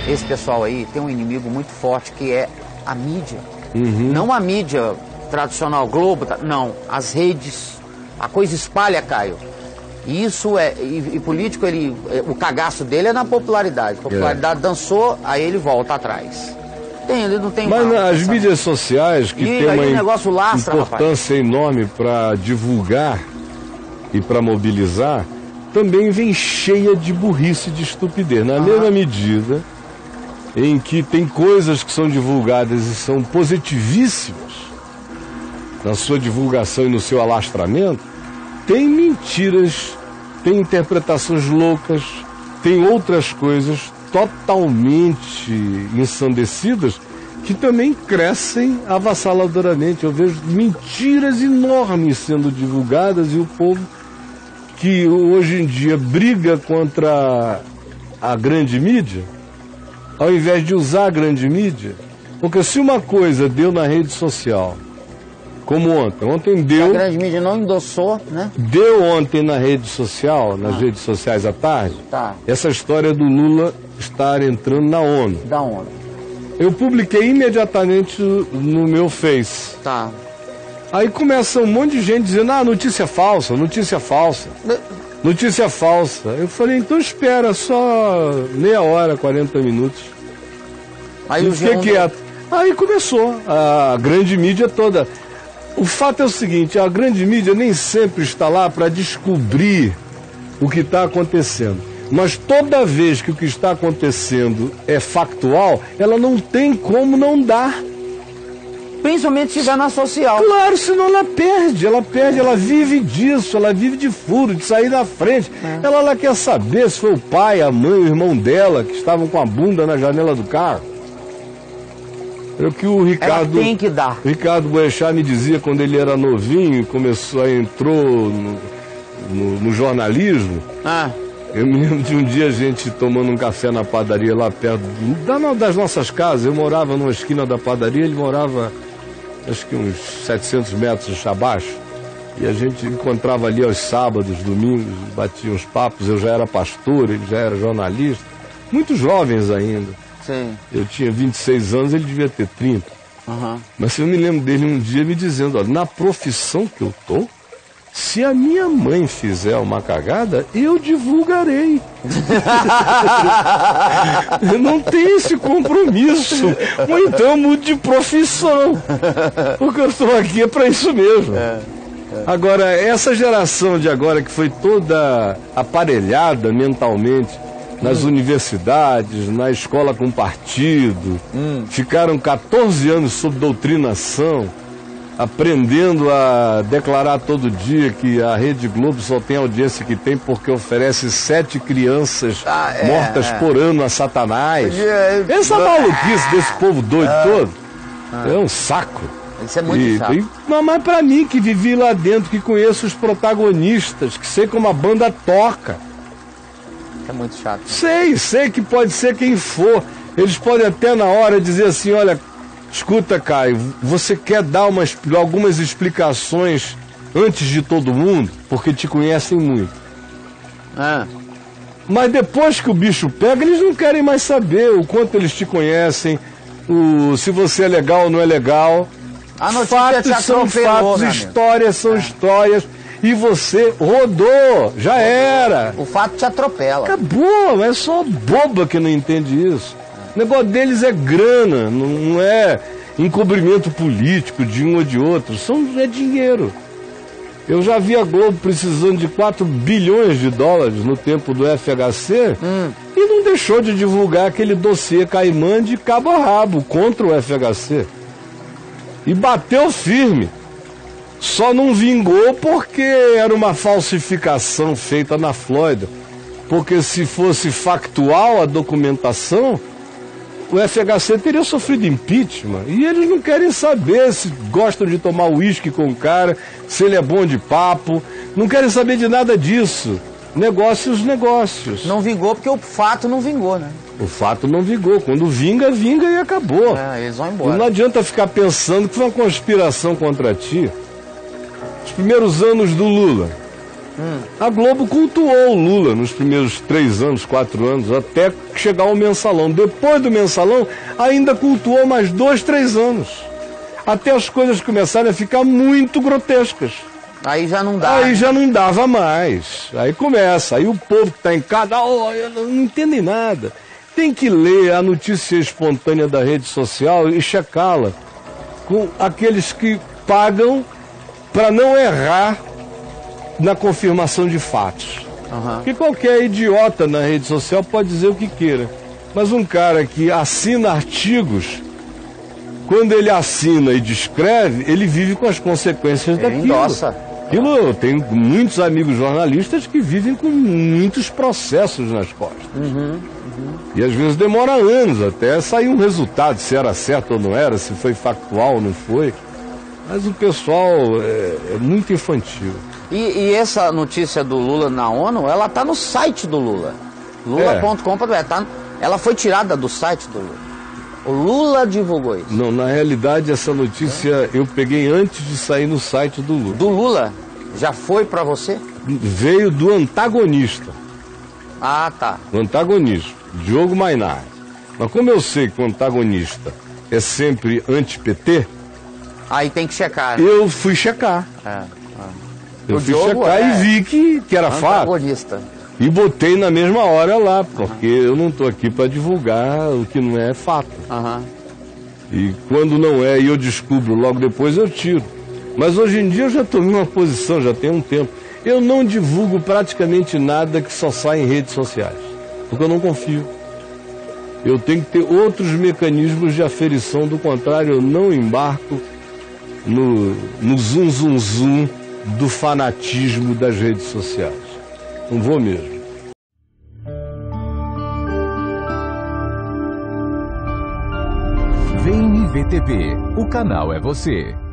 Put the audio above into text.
esse pessoal aí tem um inimigo muito forte que é a mídia. Não a mídia tradicional, Globo, não, as redes, a coisa espalha, Caio. E isso e político, o cagaço dele é na popularidade. A popularidade dançou, aí ele volta atrás. Ele não tem. Mas as mídias sociais, que tem uma importância enorme para divulgar e para mobilizar, também vem cheia de burrice e de estupidez. Na mesma medida em que tem coisas que são divulgadas e são positivíssimas na sua divulgação e no seu alastramento, tem mentiras, tem interpretações loucas, tem outras coisas totalmente ensandecidas que também crescem avassaladoramente. Eu vejo mentiras enormes sendo divulgadas e o povo que hoje em dia briga contra a grande mídia, ao invés de usar a grande mídia, porque se uma coisa deu na rede social, como ontem deu... A grande mídia não endossou, né? Deu ontem na rede social, nas redes sociais à tarde, essa história do Lula estar entrando na ONU. Da ONU. Eu publiquei imediatamente no meu Face. Aí começa um monte de gente dizendo, notícia falsa, notícia falsa. Notícia falsa. Eu falei, então espera só meia hora, 40 minutos. Aí Aí começou a grande mídia toda. O fato é o seguinte, a grande mídia nem sempre está lá para descobrir o que está acontecendo. Mas toda vez que o que está acontecendo é factual, ela não tem como não dar. Principalmente se estiver na social. Claro, senão ela perde, ela vive disso, ela vive de furo, de sair na frente. Ela quer saber se foi o pai, a mãe, o irmão dela que estavam com a bunda na janela do carro. É o que o Ricardo... Ela tem que dar. Ricardo Boechat me dizia quando ele era novinho, entrou no jornalismo. Eu me lembro de um dia a gente tomando um café na padaria lá perto das nossas casas. Eu morava numa esquina da padaria, ele morava acho que uns 700 metros abaixo. E a gente encontrava ali aos sábados, domingos, batia uns papos. Eu já era pastor, ele já era jornalista. Muito jovens ainda. Sim. Eu tinha 26 anos, ele devia ter 30. Mas eu me lembro dele um dia me dizendo, na profissão que eu tô, se a minha mãe fizer uma cagada, eu divulgarei. Eu não tenho esse compromisso. Ou então mude de profissão. Porque eu estou aqui é para isso mesmo. Agora, essa geração de agora que foi toda aparelhada mentalmente, nas universidades, na escola com partido, ficaram 14 anos sob doutrinação, aprendendo a declarar todo dia que a Rede Globo só tem a audiência que tem porque oferece 7 crianças mortas por ano a Satanás. Essa maluquice desse povo doido todo é um saco. Isso é muito chato. Mas pra mim, que vivi lá dentro, que conheço os protagonistas, que sei como a banda toca. É muito chato. Sei que pode ser quem for. Eles podem até na hora dizer assim, olha, escuta, Caio, você quer dar algumas explicações antes de todo mundo? Porque te conhecem muito. Mas depois que o bicho pega, eles não querem mais saber o quanto eles te conhecem, se você é legal ou não é legal. A notícia fatos são fatos, histórias são histórias. E você rodou, já era. O fato te atropela. Acabou, é só boba que não entende isso. O negócio deles é grana, não é encobrimento político de um ou de outro. É dinheiro. Eu já vi a Globo precisando de 4 bilhões de dólares no tempo do FHC e não deixou de divulgar aquele dossiê Caimã de cabo a rabo contra o FHC. E bateu firme. Só não vingou porque era uma falsificação feita na Flórida. Porque se fosse factual a documentação, o FHC teria sofrido impeachment. E eles não querem saber se gostam de tomar uísque com o cara, se ele é bom de papo. Não querem saber de nada disso. Negócios. Não vingou porque o fato não vingou, né? O fato não vingou. Quando vinga e acabou. Eles vão embora. E não adianta ficar pensando que foi uma conspiração contra ti. Os primeiros anos do Lula, A Globo cultuou o Lula nos primeiros 3 anos, 4 anos, até chegar ao mensalão. Depois do mensalão, ainda cultuou mais 2, 3 anos. Até as coisas começarem a ficar muito grotescas. Aí já não dá. Aí já não dava mais. Aí começa. Aí o povo que está em casa, não entendem nada. Tem que ler a notícia espontânea da rede social e checá-la com aqueles que pagam para não errar na confirmação de fatos. Porque qualquer idiota na rede social pode dizer o que queira. Mas um cara que assina artigos, quando ele assina e descreve, ele vive com as consequências daquilo. Nossa. Eu tenho muitos amigos jornalistas que vivem com muitos processos nas costas. E às vezes demora anos até sair um resultado, se era certo ou não era, se foi factual ou não foi. Mas o pessoal é muito infantil. E essa notícia do Lula na ONU, ela tá no site do Lula. Lula.com.br. Ela foi tirada do site do Lula. O Lula divulgou isso. Não, na realidade essa notícia eu peguei antes de sair no site do Lula. Do Lula? Já foi para você? Veio do antagonista. Ah, tá. O antagonista, Diogo Mainardi. Mas como eu sei que o antagonista é sempre anti-PT... Aí tem que checar. Eu fui checar. Eu fui checar e vi que era antagonista. Fato. E botei na mesma hora lá, porque eu não estou aqui para divulgar o que não é fato. E quando não é e eu descubro logo depois, eu tiro. Mas hoje em dia eu já tomei uma posição, já tem um tempo. Eu não divulgo praticamente nada que só sai em redes sociais, porque eu não confio. Eu tenho que ter outros mecanismos de aferição, do contrário eu não embarco no zum zum zum do fanatismo das redes sociais. Não vou mesmo. Vem VTV, o canal é você.